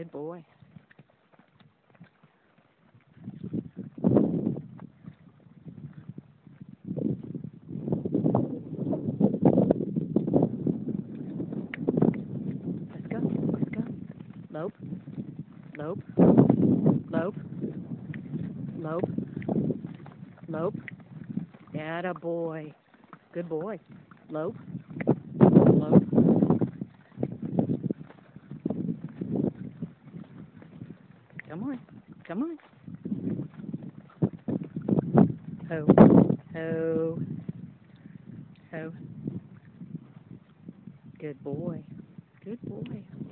Good boy. Let's go. Let's go. Lope. Lope. Lope. Lope. Lope. Atta boy. Good boy. Lope. Lope. Come on. Come on. Ho. Ho. Ho. Good boy. Good boy.